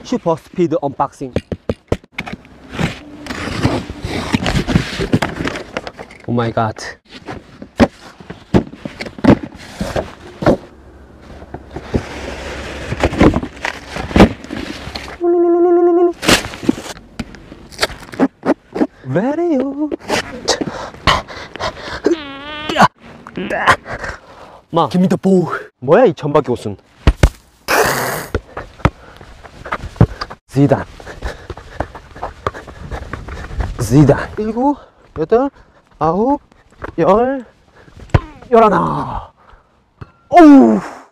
슈퍼 스피드 언박싱. 오 마이 갓. Very 마, give me the ball. 뭐야 이 천박이 옷은. 지단. 7, 8, 9, 10, 11. 오우.